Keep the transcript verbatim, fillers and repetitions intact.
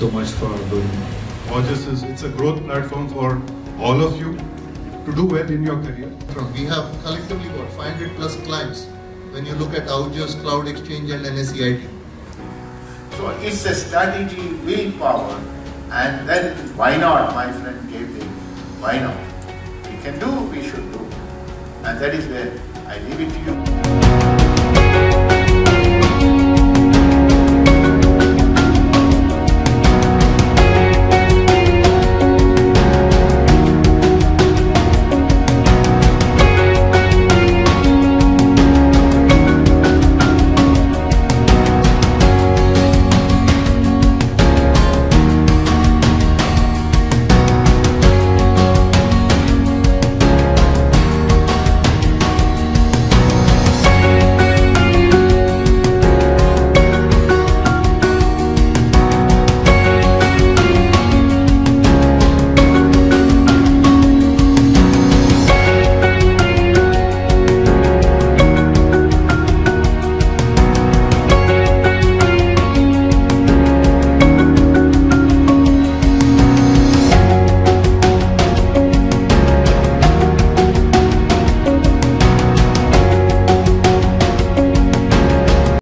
so much for doing it. Aujas is it's a growth platform for all of you to do well in your career. We have collectively got five hundred plus clients when you look at Aujas, Cloud Exchange and N S E I T. So it's a strategy, willpower, and then why not, my friend gave me, why not? We can do, we should do. And that is where I leave it to you.